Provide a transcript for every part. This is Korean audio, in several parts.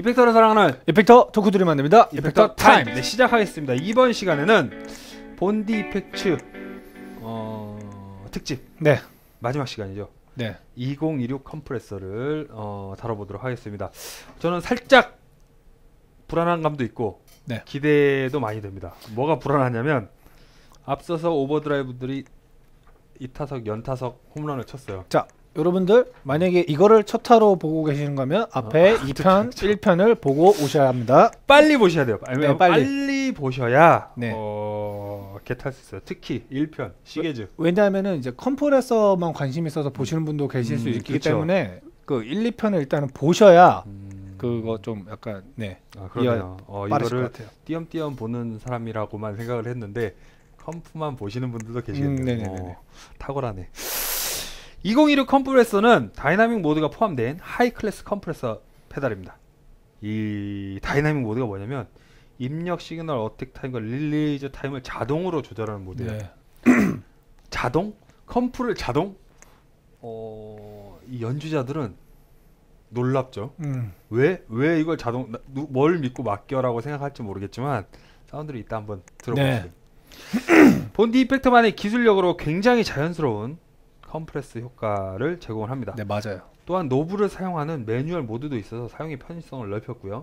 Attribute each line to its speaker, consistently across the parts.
Speaker 1: 이펙터를 사랑하는
Speaker 2: 이펙터 토크들이 만듭니다. 이펙터 타임.
Speaker 1: 네, 시작하겠습니다. 이번 시간에는 본디 이펙츠 특집
Speaker 2: 네.
Speaker 1: 마지막 시간이죠.
Speaker 2: 네.
Speaker 1: 2026 컴프레서를 다뤄보도록 하겠습니다. 저는 살짝 불안한 감도 있고
Speaker 2: 네.
Speaker 1: 기대도 많이 됩니다. 뭐가 불안하냐면 앞서서 오버드라이브들이 2타석, 연타석 홈런을 쳤어요.
Speaker 2: 자, 여러분들 만약에 이거를 첫 타로 보고 계시는 거면 앞에 2편, 1편을 보고 오셔야 합니다.
Speaker 1: 빨리 보셔야 돼요. 아니면
Speaker 2: 네,
Speaker 1: 빨리 보셔야
Speaker 2: 네.
Speaker 1: 겟할 수 있어요. 특히 1편 시계즈.
Speaker 2: 왜냐하면은 이제 컴프레서만 관심 있어서 보시는 분도 계실 수 있기
Speaker 1: 그쵸.
Speaker 2: 때문에 그 1, 2편을 일단은 보셔야 그거 좀 약간
Speaker 1: 그러네요.
Speaker 2: 빠르실
Speaker 1: 이거를
Speaker 2: 것 같아요.
Speaker 1: 띄엄띄엄 보는 사람이라고만 생각을 했는데 컴프만 보시는 분들도 계시겠네요.
Speaker 2: 네네네.
Speaker 1: 탁월하네. 2016 컴프레서는 다이나믹 모드가 포함된 하이 클래스 컴프레서 페달입니다. 이 다이나믹 모드가 뭐냐면 입력 시그널 어택 타임과 릴리즈 타임을 자동으로 조절하는 모드예요.
Speaker 2: 네.
Speaker 1: 자동? 컴프를 자동? 이 연주자들은 놀랍죠. 왜 이걸 자동 뭘 믿고 맡겨라고 생각할지 모르겠지만 사운드를 이따 한번 들어보시죠.
Speaker 2: 네.
Speaker 1: 본디 이펙터만의 기술력으로 굉장히 자연스러운 컴프레스 효과를 제공을 합니다.
Speaker 2: 네, 맞아요.
Speaker 1: 또한 노브를 사용하는 매뉴얼 모드도 있어서 사용의 편의성을 넓혔고요.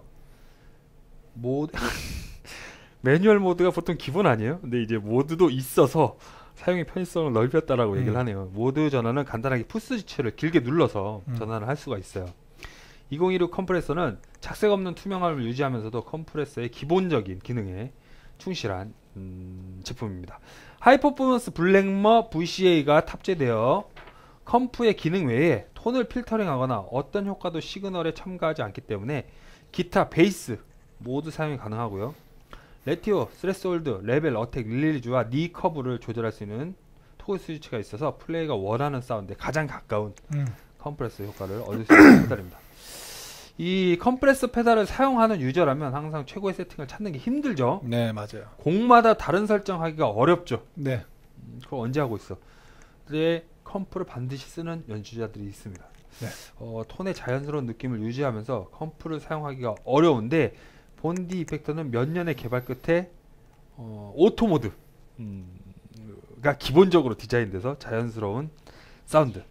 Speaker 1: 매뉴얼 모드가 보통 기본 아니에요? 근데 이제 모드도 있어서 사용의 편의성을 넓혔다라고 얘기를 하네요. 모드 전환은 간단하게 푸스 스위치를 길게 눌러서 전환을 할 수가 있어요. 2016 컴프레서는 착색 없는 투명함을 유지하면서도 컴프레서의 기본적인 기능에 충실한 제품입니다. 하이퍼포먼스 블랙머 VCA가 탑재되어 컴프의 기능 외에 톤을 필터링하거나 어떤 효과도 시그널에 첨가하지 않기 때문에 기타, 베이스 모두 사용이 가능하고요. 레티오, 스레스홀드, 레벨, 어택, 릴리즈와 니 커브를 조절할 수 있는 토글 스위치가 있어서 플레이가 원하는 사운드에 가장 가까운 컴프레서 효과를 얻을 수 있는 페달입니다. 이 컴프레서 페달을 사용하는 유저라면 항상 최고의 세팅을 찾는 게 힘들죠.
Speaker 2: 네, 맞아요.
Speaker 1: 곡마다 다른 설정하기가 어렵죠.
Speaker 2: 네.
Speaker 1: 그걸 언제 하고 있어? 근데 컴프를 반드시 쓰는 연주자들이 있습니다.
Speaker 2: 네.
Speaker 1: 톤의 자연스러운 느낌을 유지하면서 컴프를 사용하기가 어려운데 본디 이펙터는 몇 년의 개발 끝에 오토 모드가 기본적으로 디자인돼서 자연스러운 사운드를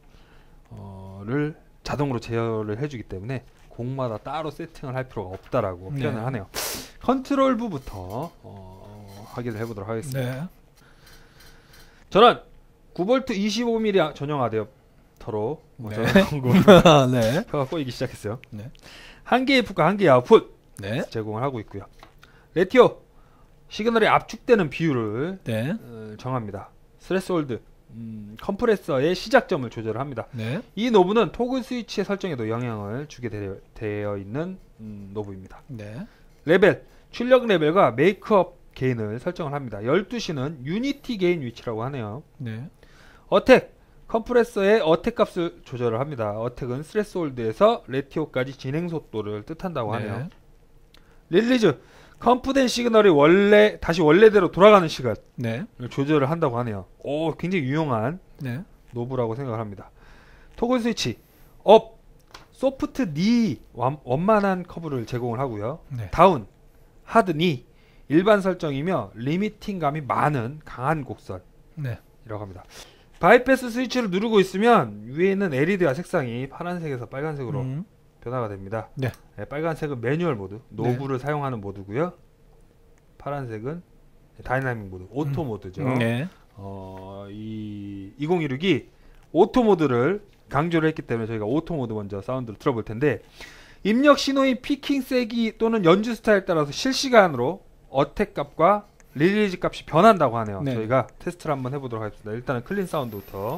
Speaker 1: 자동으로 제어를 해주기 때문에 곡마다 따로 세팅을 할 필요가 없다라고 표현을 하네요. 컨트롤부부터 확인을 해보도록 하겠습니다.
Speaker 2: 네.
Speaker 1: 저는 9V 25mm 전용 아댑터로
Speaker 2: 네.
Speaker 1: 혀가 꼬이기 시작했어요.
Speaker 2: 네.
Speaker 1: 한 개의 풋과 한 개의 아웃풋
Speaker 2: 네.
Speaker 1: 제공을 하고 있고요. 레티오 시그널이 압축되는 비율을
Speaker 2: 네.
Speaker 1: 정합니다. 스레스홀드 컴프레서의 시작점을 조절합니다.
Speaker 2: 네.
Speaker 1: 이 노브는 토글 스위치의 설정에도 영향을 주게 되어 있는 노브입니다.
Speaker 2: 네.
Speaker 1: 레벨 출력 레벨과 메이크업 게인을 설정을 합니다. 12시는 유니티 게인 위치라고 하네요.
Speaker 2: 네.
Speaker 1: 어택 컴프레서의 어택 값을 조절을 합니다. 어택은 스레스홀드에서 레티오까지 진행 속도를 뜻한다고 하네요. 릴리즈 컴프된 시그널이 다시 원래대로 돌아가는 시간을
Speaker 2: 네.
Speaker 1: 조절을 한다고 하네요. 굉장히 유용한
Speaker 2: 네.
Speaker 1: 노브라고 생각을 합니다. 토글 스위치 업 소프트 니 원만한 커브를 제공을 하고요.
Speaker 2: 네.
Speaker 1: 다운 하드 니 일반 설정이며 리미팅감이 많은 강한 곡선이라고
Speaker 2: 네.
Speaker 1: 합니다. 바이패스 스위치를 누르고 있으면 위에 있는 LED와 색상이 파란색에서 빨간색으로 변화가 됩니다.
Speaker 2: 네.
Speaker 1: 빨간색은 매뉴얼 모드, 노브를 사용하는 모드고요. 파란색은 다이나믹 모드, 오토 모드죠.
Speaker 2: 네.
Speaker 1: 이 2016이 오토 모드를 강조를 했기 때문에 저희가 오토 모드 먼저 사운드를 들어볼 텐데 입력 신호의 피킹 세기 또는 연주 스타일에 따라서 실시간으로 어택 값과 릴리즈 값이 변한다고 하네요.
Speaker 2: 네.
Speaker 1: 저희가 테스트를 한번 해보도록 하겠습니다. 일단은 클린 사운드부터.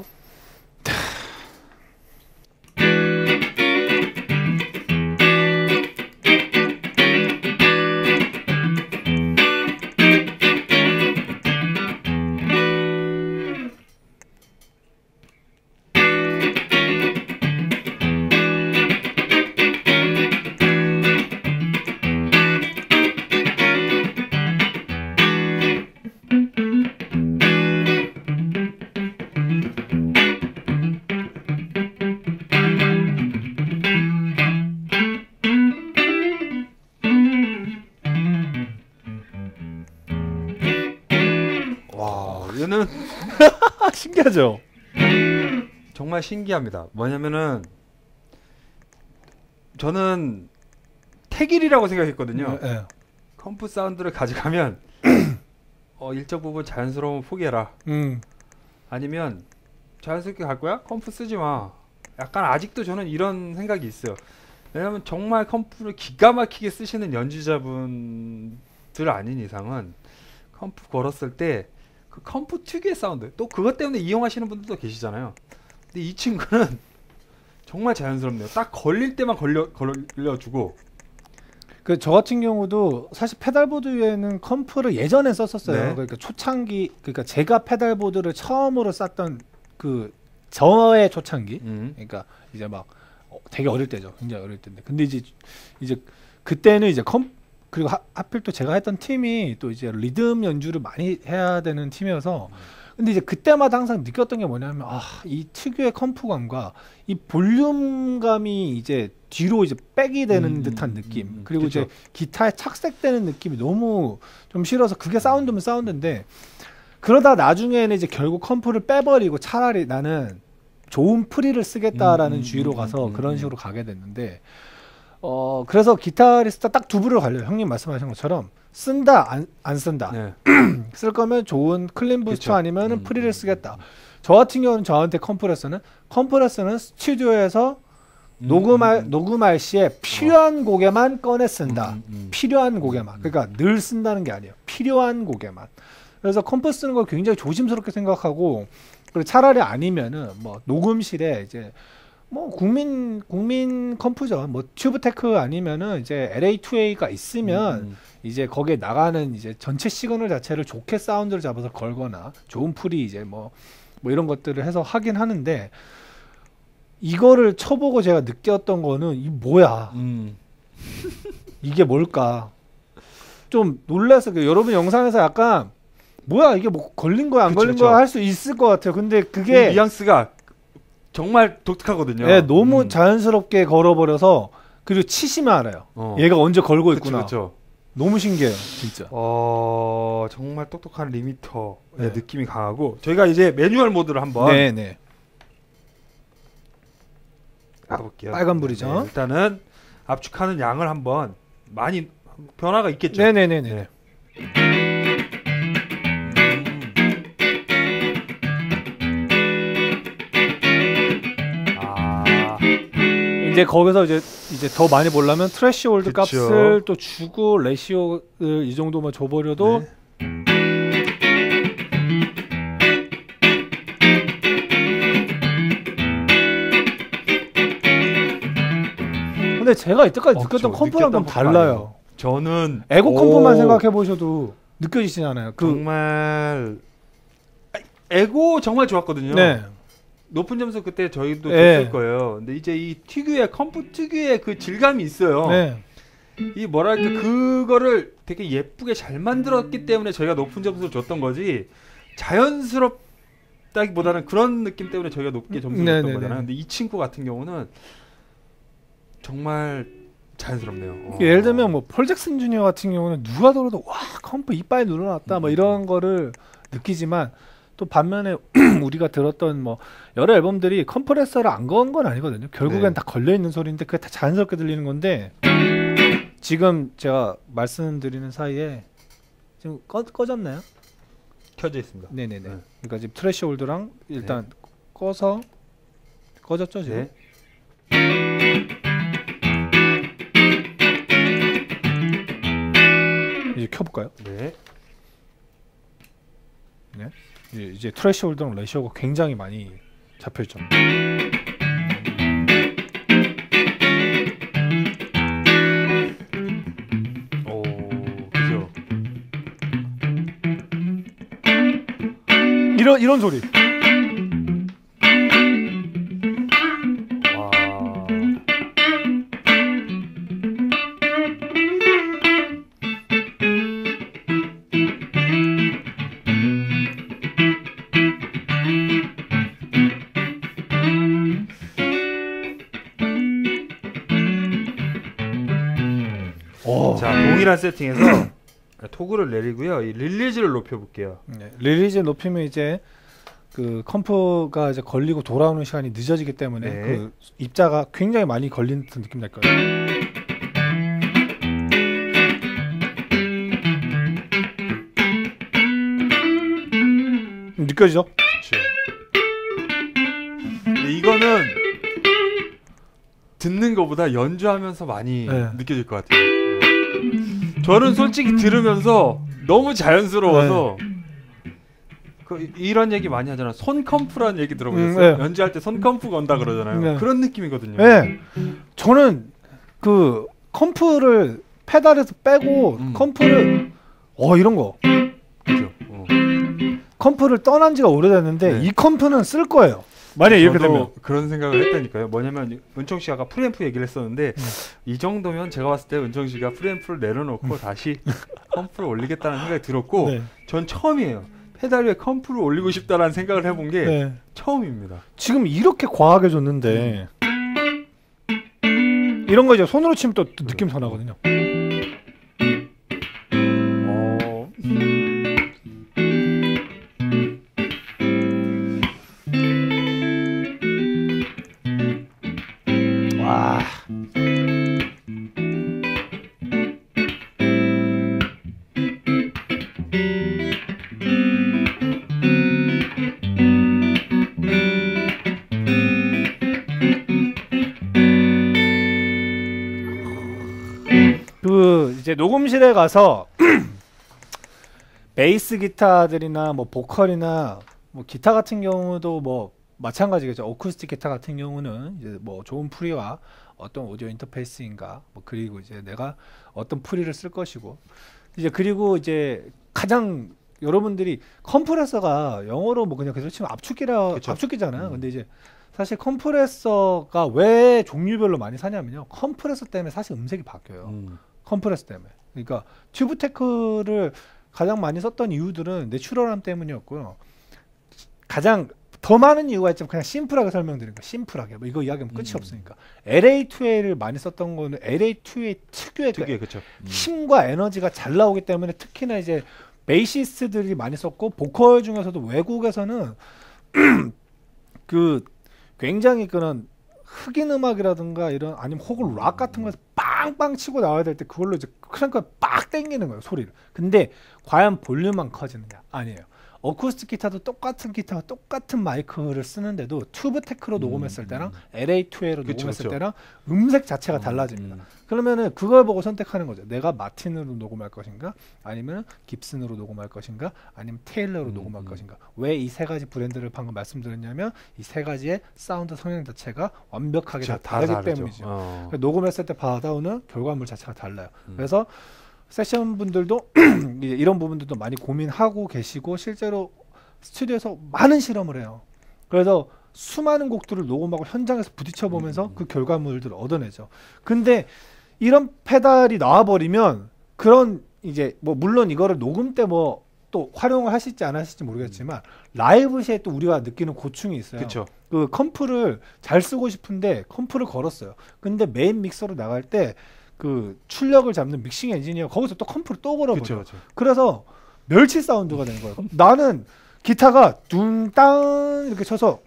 Speaker 1: 와, 얘는
Speaker 2: 신기하죠.
Speaker 1: 정말 신기합니다. 뭐냐면은 저는 태길이라고 생각했거든요.
Speaker 2: 네.
Speaker 1: 컴프 사운드를 가져가면 일정 부분 자연스러운 포기해라. 아니면 자연스럽게 갈 거야? 컴프 쓰지 마. 약간 아직도 저는 이런 생각이 있어요. 왜냐면 정말 컴프를 기가 막히게 쓰시는 연주자분들 아닌 이상은 컴프 걸었을 때 그 컴프 특유의 사운드, 또 그것 때문에 이용하시는 분들도 계시잖아요. 근데 이 친구는 정말 자연스럽네요. 딱 걸릴 때만 걸려주고.
Speaker 2: 그 저 같은 경우도 사실 페달보드 위에는 컴프를 예전에 썼었어요.
Speaker 1: 네.
Speaker 2: 그러니까 초창기, 그러니까 제가 페달보드를 처음으로 쌌던 그 저의 초창기. 그러니까 이제 막 되게 어릴 때죠. 굉장히 어릴 때인데. 근데 이제 그때는 이제 그리고 하필 또 제가 했던 팀이 또 이제 리듬 연주를 많이 해야 되는 팀이어서 근데 이제 그때마다 항상 느꼈던 게 뭐냐면 이 특유의 컴프감과 이 볼륨감이 이제 뒤로 이제 백이 되는 듯한 느낌 그리고
Speaker 1: 그쵸.
Speaker 2: 이제 기타에 착색되는 느낌이 너무 좀 싫어서 그게 사운드면 사운드인데 그러다 나중에는 이제 결국 컴프를 빼버리고 차라리 나는 좋은 프리를 쓰겠다라는 주의로 가서 그런 식으로 가게 됐는데 그래서 기타리스트 딱 두 부류로 갈려요. 형님 말씀하신 것처럼 쓴다 안 쓴다.
Speaker 1: 네.
Speaker 2: 쓸 거면 좋은 클린 부스터
Speaker 1: 그쵸.
Speaker 2: 아니면은 프리를 쓰겠다. 저 같은 경우는 저한테 컴프레서는 스튜디오에서 녹음할 시에 필요한 곡에만 꺼내 쓴다. 필요한 곡에만. 그러니까 늘 쓴다는 게 아니에요. 필요한 곡에만. 그래서 컴프 쓰는 걸 굉장히 조심스럽게 생각하고 그리고 차라리 아니면은 뭐 녹음실에 이제 뭐 국민 컴프죠. 뭐 튜브테크 아니면은 이제 LA2A가 있으면 이제 거기에 나가는 이제 전체 시그널 자체를 좋게 사운드를 잡아서 걸거나 좋은 풀이 이제 뭐 이런 것들을 해서 하긴 하는데 이거를 쳐보고 제가 느꼈던 거는 이 뭐야 이게 뭘까 좀 놀라서 여러분 영상에서 약간 뭐야 이게 뭐 걸린 거야 안
Speaker 1: 그쵸,
Speaker 2: 걸린
Speaker 1: 그쵸.
Speaker 2: 거야 할 수 있을 것 같아요. 근데
Speaker 1: 이
Speaker 2: 그게
Speaker 1: 뉘앙스가 정말 독특하거든요.
Speaker 2: 네, 너무 자연스럽게 걸어버려서 그리고 치시면 알아요. 얘가 언제 걸고 있구나.
Speaker 1: 그쵸.
Speaker 2: 너무 신기해요, 진짜.
Speaker 1: 정말 똑똑한 리미터의
Speaker 2: 네.
Speaker 1: 느낌이 강하고 저희가 이제 매뉴얼 모드를 한번
Speaker 2: 네네.
Speaker 1: 가볼게요.
Speaker 2: 빨간 불이죠.
Speaker 1: 네, 일단은 압축하는 양을 한번 많이 변화가 있겠죠.
Speaker 2: 네네네네.
Speaker 1: 네.
Speaker 2: 이제 거기서 이제 더 많이 보려면 트래시홀드
Speaker 1: 그쵸.
Speaker 2: 값을 또 주고 레시오를 이 정도만 줘버려도
Speaker 1: 네.
Speaker 2: 근데 제가 이때까지
Speaker 1: 그쵸.
Speaker 2: 느꼈던 컴프랑 좀
Speaker 1: 느꼈던
Speaker 2: 달라요.
Speaker 1: 저는
Speaker 2: 에고 컴프만 생각해 보셔도 느껴지시잖아요.
Speaker 1: 정말 에고 정말 좋았거든요.
Speaker 2: 네.
Speaker 1: 높은 점수 그때 저희도
Speaker 2: 네.
Speaker 1: 줬을 거예요. 근데 이제 이 특유의 컴프 특유의 그 질감이 있어요.
Speaker 2: 네.
Speaker 1: 이 뭐랄까 그거를 되게 예쁘게 잘 만들었기 때문에 저희가 높은 점수를 줬던 거지 자연스럽다기보다는 그런 느낌 때문에 저희가 높게 점수를 줬던 거잖아요. 근데 이 친구 같은 경우는 정말 자연스럽네요.
Speaker 2: 예를 들면 뭐 폴 잭슨 주니어 같은 경우는 누가 들어도 와 컴프 이빨 늘어났다 뭐 이런 거를 느끼지만 또 반면에 우리가 들었던 뭐 여러 앨범들이 컴프레서를 안 건 건 아니거든요. 결국엔
Speaker 1: 네.
Speaker 2: 다 걸려 있는 소리인데 그게 다 자연스럽게 들리는 건데 지금 제가 말씀드리는 사이에 지금 꺼졌나요?
Speaker 1: 켜져 있습니다.
Speaker 2: 네네네.
Speaker 1: 네.
Speaker 2: 그러니까 지금 트래시홀드랑 일단 꺼서 꺼졌죠 지금.
Speaker 1: 네.
Speaker 2: 이제 켜볼까요?
Speaker 1: 네.
Speaker 2: 네. 이제 트래시홀드랑 레시오가 굉장히 많이 잡혀있죠.
Speaker 1: 오, 그죠.
Speaker 2: 이런 소리.
Speaker 1: 와. 자, 동일한 세팅에서 토글을 내리고요. 이 릴리즈를 높여볼게요.
Speaker 2: 네, 릴리즈 높이면 이제 그 컴프가 이제 걸리고 돌아오는 시간이 늦어지기 때문에
Speaker 1: 네.
Speaker 2: 그 입자가 굉장히 많이 걸리는 듯한 느낌 날 거예요. 느껴지죠?
Speaker 1: 그렇죠. 근데 이거는 듣는 것보다 연주하면서 많이
Speaker 2: 네.
Speaker 1: 느껴질 것 같아요. 저는 솔직히 들으면서 너무 자연스러워서 이런 얘기 많이 하잖아. 손 컴프라는 얘기 들어보셨어요?
Speaker 2: 네.
Speaker 1: 연주할 때 손 컴프 건다 그러잖아요.
Speaker 2: 네.
Speaker 1: 그런 느낌이거든요.
Speaker 2: 네. 저는 그 컴프를 페달에서 빼고 컴프를 이런 거
Speaker 1: 그죠?
Speaker 2: 컴프를 떠난 지가 오래됐는데
Speaker 1: 네.
Speaker 2: 이 컴프는 쓸 거예요. 만약에 이렇게
Speaker 1: 저도
Speaker 2: 되면.
Speaker 1: 그런 생각을 했다니까요. 뭐냐면 은총 씨가 아까 프리앰프 얘기를 했었는데 이 정도면 제가 봤을 때 은총 씨가 프리앰프를 내려놓고 다시 컴프를 올리겠다는 생각이 들었고
Speaker 2: 네.
Speaker 1: 전 처음이에요. 페달 위에 컴프를 올리고 싶다라는 생각을 해본 게
Speaker 2: 네.
Speaker 1: 처음입니다.
Speaker 2: 지금 이렇게 과하게 줬는데 이런 거 이제 손으로 치면 또 느낌 더 나거든요. 와. 그 이제 녹음실에 가서 베이스 기타들이나 뭐 보컬이나 뭐 기타 같은 경우도 뭐 마찬가지겠죠. 어쿠스틱 기타 같은 경우는 이제 뭐 좋은 프리와 어떤 오디오 인터페이스인가 뭐 그리고 이제 내가 어떤 프리를 쓸 것이고 이제 그리고 이제 가장 여러분들이 컴프레서가 영어로 뭐 그냥 계속 치면
Speaker 1: 그쵸.
Speaker 2: 압축기잖아요. 근데 이제 사실 컴프레서가 왜 종류별로 많이 사냐면요. 컴프레서 때문에 사실 음색이 바뀌어요. 컴프레서 때문에. 그러니까 튜브테크를 가장 많이 썼던 이유들은 내추럴함 때문이었고요. 가장 더 많은 이유가 있지만 그냥 심플하게 설명드린 거예요. 심플하게. 뭐 이거 이야기하면 끝이 없으니까. LA2A를 많이 썼던 거는 LA2A 특유의
Speaker 1: 특유의 그렇죠.
Speaker 2: 힘과 에너지가 잘 나오기 때문에 특히나 이제 베이시스트들이 많이 썼고 보컬 중에서도 외국에서는 그 굉장히 그런 흑인 음악이라든가 이런 아니면 혹은 락 같은 거에서 빵빵 치고 나와야 될 때 그걸로 이제 크랭크를 빡 당기는 거예요, 소리를. 근데 과연 볼륨만 커지느냐? 아니에요. 어쿠스틱 기타도 똑같은 기타와 똑같은 마이크를 쓰는데도 튜브 테크로 녹음했을 때랑 LA2A로 녹음했을 때랑 음색 자체가 달라집니다. 그러면은 그걸 보고 선택하는 거죠. 내가 마틴으로 녹음할 것인가, 아니면 깁슨으로 녹음할 것인가, 아니면 테일러로 녹음할 것인가. 왜 이 세 가지 브랜드를 방금 말씀드렸냐면 이 세 가지의 사운드 성향 자체가 완벽하게 다 다르기 때문이죠. 그러니까 녹음했을 때 받아오는 결과물 자체가 달라요. 그래서 세션 분들도 이런 부분들도 많이 고민하고 계시고 실제로 스튜디오에서 많은 실험을 해요. 그래서 수많은 곡들을 녹음하고 현장에서 부딪혀 보면서 그 결과물들을 얻어내죠. 근데 이런 페달이 나와버리면 그런 이제 뭐 물론 이거를 녹음 때 뭐 또 활용을 하실지 안 하실지 모르겠지만 라이브 시에 또 우리가 느끼는 고충이 있어요.
Speaker 1: 그쵸.
Speaker 2: 그 컴프를 잘 쓰고 싶은데 컴프를 걸었어요. 근데 메인 믹서로 나갈 때 그 출력을 잡는 믹싱 엔지니어 거기서 또 컴프를 또 걸어버려. 그래서 멸치 사운드가 되는 거예요. 나는 기타가 둥땅 이렇게 쳐서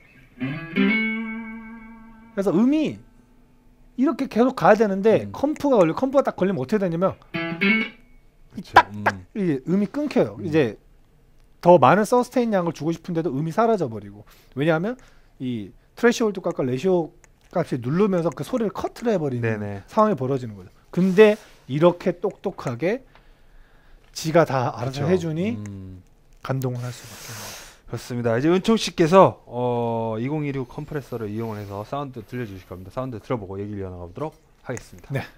Speaker 2: 그래서 음이 이렇게 계속 가야 되는데 컴프가 딱 걸리면 어떻게 되냐면 딱딱 이제 음이 끊겨요. 이제 더 많은 서스테인 양을 주고 싶은데도 음이 사라져 버리고. 왜냐하면 이 트래시홀드 값과 레시오 값이 누르면서 그 소리를 커트를 해버리는 상황이 벌어지는 거죠. 근데 이렇게 똑똑하게 지가 다 알아서 해주니 감동을 할 수밖에 없어요.
Speaker 1: 그렇습니다. 이제 은총 씨께서 2016 컴프레서를 이용해서 사운드 들려주실 겁니다. 사운드 들어보고 얘기를 이어나가보도록 하겠습니다.
Speaker 2: 네.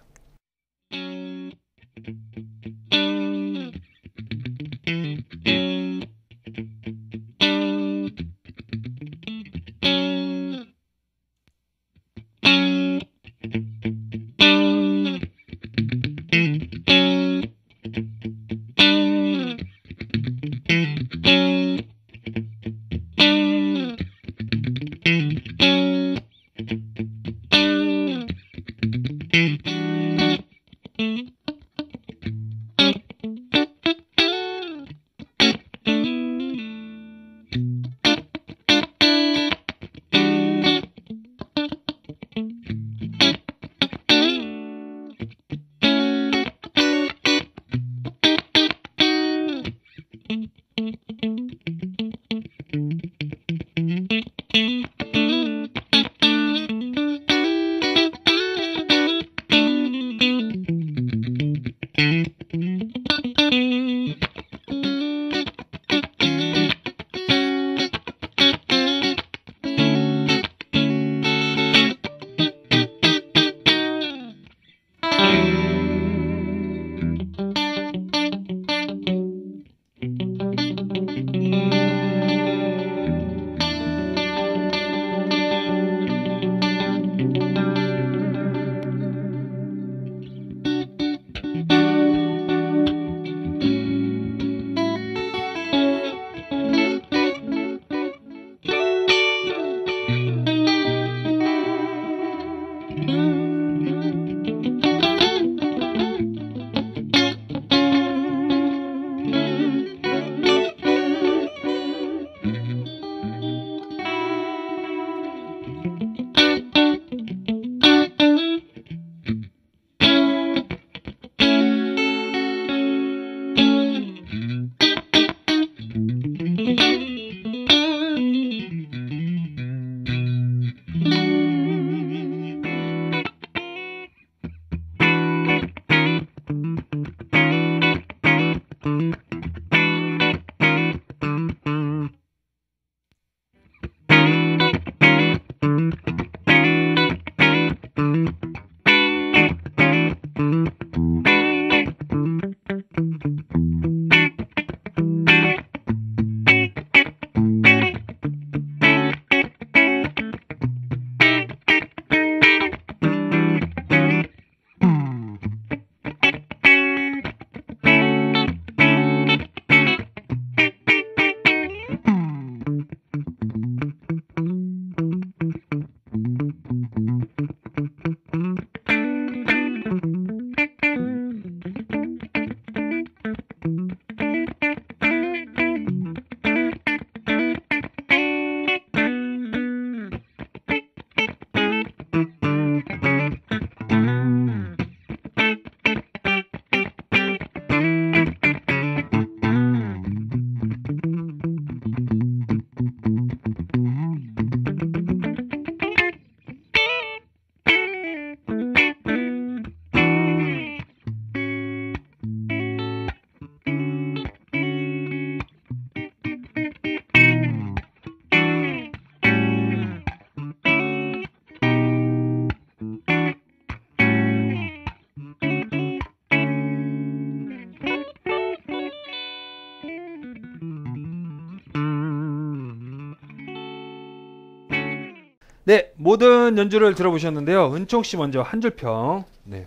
Speaker 1: 네, 모든 연주를 들어보셨는데요. 은총 씨 먼저 한 줄 평. 네.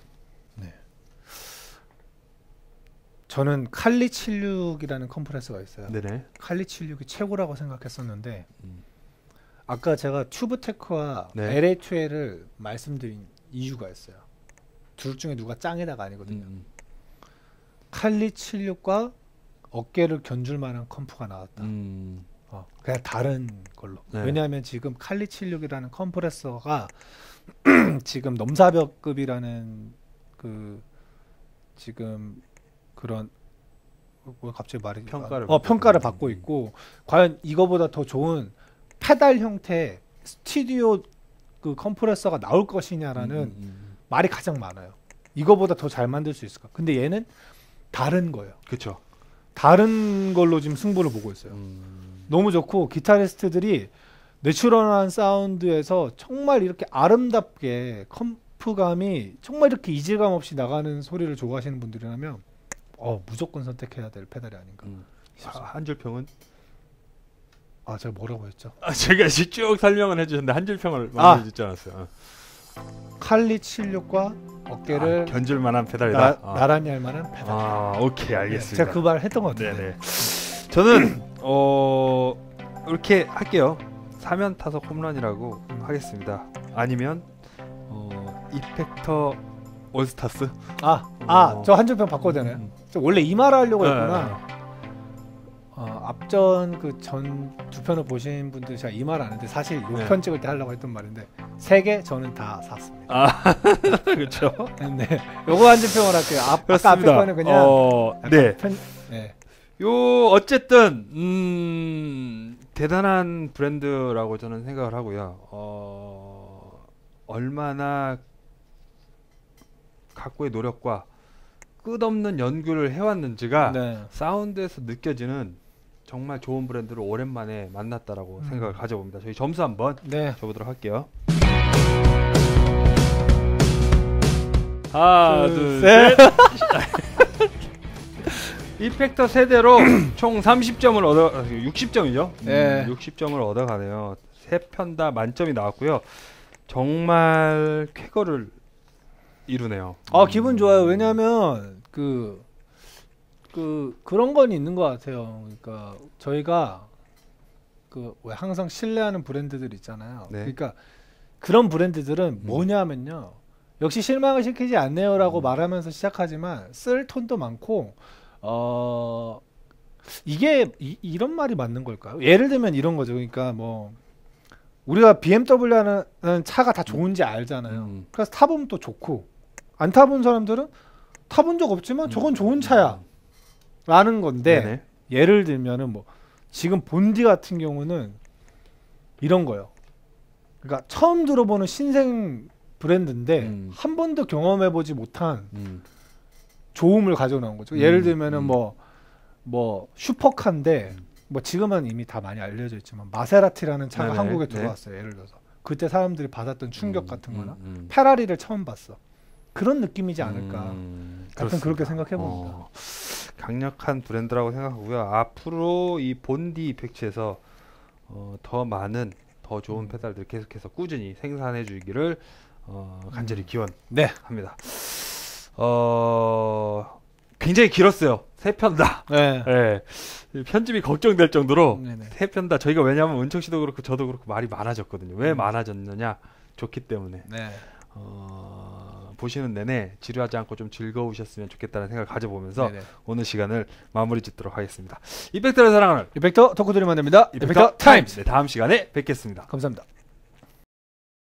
Speaker 2: 저는 칼리 76이라는 컴프레서가 있어요.
Speaker 1: 네네.
Speaker 2: 칼리 76이 최고라고 생각했었는데 아까 제가 튜브테크와
Speaker 1: 네.
Speaker 2: LA2L을 말씀드린 이유가 있어요. 둘 중에 누가 짱이다가 아니거든요. 칼리 76과 어깨를 견줄 만한 컴프가 나왔다. 그냥 다른 걸로.
Speaker 1: 네.
Speaker 2: 왜냐하면 지금 칼리 76이라는 컴프레서가 지금 넘사벽급이라는 그 지금 그런 뭐 갑자기 말이 평가를 받고 있고 과연 이거보다 더 좋은 페달 형태 스튜디오 그 컴프레서가 나올 것이냐라는 말이 가장 많아요. 이거보다 더 잘 만들 수 있을까? 근데 얘는 다른 거예요.
Speaker 1: 그렇죠.
Speaker 2: 다른 걸로 지금 승부를 보고 있어요. 너무 좋고 기타리스트들이 내추럴한 사운드에서 정말 이렇게 아름답게 컴프감이 정말 이렇게 이질감 없이 나가는 소리를 좋아하시는 분들이라면 무조건 선택해야 될 페달이 아닌가.
Speaker 1: 한 줄 평은?
Speaker 2: 제가 뭐라고 했죠?
Speaker 1: 제가 쭉 설명을 해주셨는데 한 줄 평을 많이 짓지 않았어요. 칼리
Speaker 2: 76과 어깨를
Speaker 1: 견줄 만한 페달이다.
Speaker 2: 나란히 할 만한 페달.
Speaker 1: 오케이, 알겠습니다.
Speaker 2: 네, 제가 그 말 했던 것 같아요.
Speaker 1: 네네. 저는 이렇게 할게요. 사면 타석 홈런이라고 하겠습니다. 아니면 이펙터 올스타스.
Speaker 2: 저 한 줄 평 바꿔도 되나요? 저 원래 이 말을 하려고 했구나. 앞전 그 전 두 편을 보신 분들 제가 이 말 안 했는데 사실 요 편 찍을 때 하려고 했던 말인데 3개 저는 다 샀습니다.
Speaker 1: 그렇죠.
Speaker 2: 네, 요거 한 줄 평을 할게요. 아까 앞에 거는 그냥
Speaker 1: 네. 요 어쨌든 대단한 브랜드라고 저는 생각을 하고요. 얼마나 각고의 노력과 끝없는 연구를 해왔는지가
Speaker 2: 네.
Speaker 1: 사운드에서 느껴지는 정말 좋은 브랜드를 오랜만에 만났다라고 생각을 가져봅니다. 저희 점수 한번
Speaker 2: 네.
Speaker 1: 줘보도록 할게요. 하나, 둘, 셋. 이펙터 세대로 총 30점을 얻어 60점이죠.
Speaker 2: 네.
Speaker 1: 60점을 얻어가네요. 세 편 다 만점이 나왔고요. 정말 쾌거를 이루네요.
Speaker 2: 기분 좋아요. 왜냐하면 그런 건 있는 것 같아요. 그러니까 저희가 왜 항상 신뢰하는 브랜드들 있잖아요.
Speaker 1: 네.
Speaker 2: 그러니까 그런 브랜드들은 뭐냐면요. 역시 실망을 시키지 않네요라고 말하면서 시작하지만 쓸 톤도 많고 이게 이런 말이 맞는 걸까요? 예를 들면 이런 거죠. 그러니까 뭐 우리가 BMW라는 차가 다 좋은지 알잖아요. 그래서 타보면 또 좋고 안 타본 사람들은 타본 적 없지만 저건 좋은 차야 라는 건데
Speaker 1: 네네.
Speaker 2: 예를 들면은 뭐 지금 본디 같은 경우는 이런 거예요. 그러니까 처음 들어보는 신생 브랜드인데 한 번도 경험해보지 못한 좋음을 가져 나온 거죠. 예를 들면은 뭐 슈퍼카인데 뭐 지금은 이미 다 많이 알려져 있지만 마세라티라는 차가
Speaker 1: 네네.
Speaker 2: 한국에
Speaker 1: 네.
Speaker 2: 들어왔어요. 예를 들어서 그때 사람들이 받았던 충격 같은 거나 페라리를 처음 봤어. 그런 느낌이지 않을까. 하여튼
Speaker 1: 그렇습니다.
Speaker 2: 그렇게 생각해 봅니다.
Speaker 1: 강력한 브랜드라고 생각하고요. 앞으로 이 본디 이펙츠에서 더 많은 더 좋은 페달들 계속해서 꾸준히 생산해 주기를 간절히 기원합니다. 굉장히 길었어요. 세 편 다.
Speaker 2: 네.
Speaker 1: 네. 편집이 걱정될 정도로
Speaker 2: 네네.
Speaker 1: 세 편 다 저희가 왜냐하면 은총 씨도 그렇고 저도 그렇고 말이 많아졌거든요. 왜 많아졌느냐? 좋기 때문에.
Speaker 2: 네.
Speaker 1: 보시는 내내 지루하지 않고 좀 즐거우셨으면 좋겠다는 생각을 가져보면서
Speaker 2: 네네.
Speaker 1: 오늘 시간을 마무리 짓도록 하겠습니다. 이펙터를 사랑하는
Speaker 2: 이펙터 덕후들이 만듭니다.
Speaker 1: 이펙터 타임스. 네, 다음 시간에 뵙겠습니다.
Speaker 2: 감사합니다.